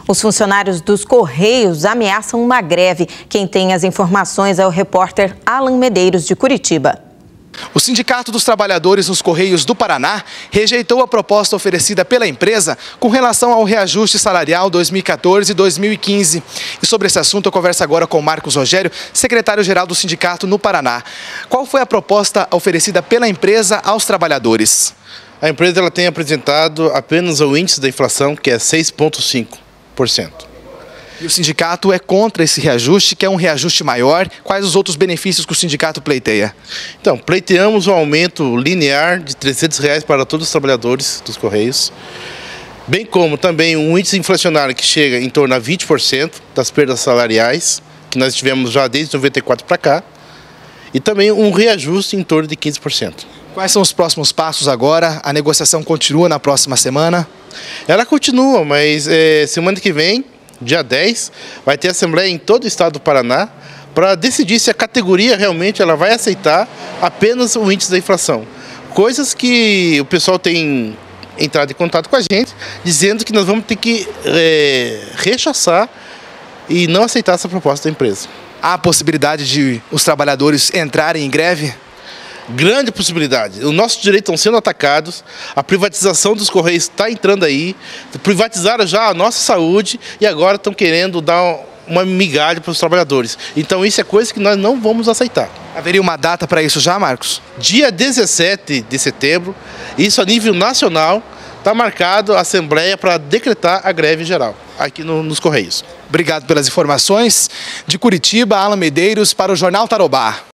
Os funcionários dos Correios ameaçam uma greve. Quem tem as informações é o repórter Alan Medeiros, de Curitiba. O Sindicato dos Trabalhadores nos Correios do Paraná rejeitou a proposta oferecida pela empresa com relação ao reajuste salarial 2014 e 2015. E sobre esse assunto eu converso agora com Marcos Rogério, secretário-geral do sindicato no Paraná. Qual foi a proposta oferecida pela empresa aos trabalhadores? A empresa ela tem apresentado apenas o índice da inflação, que é 6,5%. E o sindicato é contra esse reajuste, que é um reajuste maior. Quais os outros benefícios que o sindicato pleiteia? Então, pleiteamos um aumento linear de R$ 300 para todos os trabalhadores dos Correios, bem como também um índice inflacionário que chega em torno a 20% das perdas salariais, que nós tivemos já desde 94 para cá, e também um reajuste em torno de 15%. Quais são os próximos passos agora? A negociação continua na próxima semana? Ela continua, mas semana que vem, dia 10, vai ter assembleia em todo o estado do Paraná para decidir se a categoria realmente ela vai aceitar apenas o índice da inflação. Coisas que o pessoal tem entrado em contato com a gente, dizendo que nós vamos ter que rechaçar e não aceitar essa proposta da empresa. Há a possibilidade de os trabalhadores entrarem em greve? Grande possibilidade. Os nossos direitos estão sendo atacados, a privatização dos Correios está entrando aí, privatizaram já a nossa saúde e agora estão querendo dar uma migalha para os trabalhadores. Então isso é coisa que nós não vamos aceitar. Haveria uma data para isso já, Marcos? Dia 17 de setembro, isso a nível nacional, está marcado a assembleia para decretar a greve geral aqui nos Correios. Obrigado pelas informações. De Curitiba, Alan Medeiros para o Jornal Tarobá.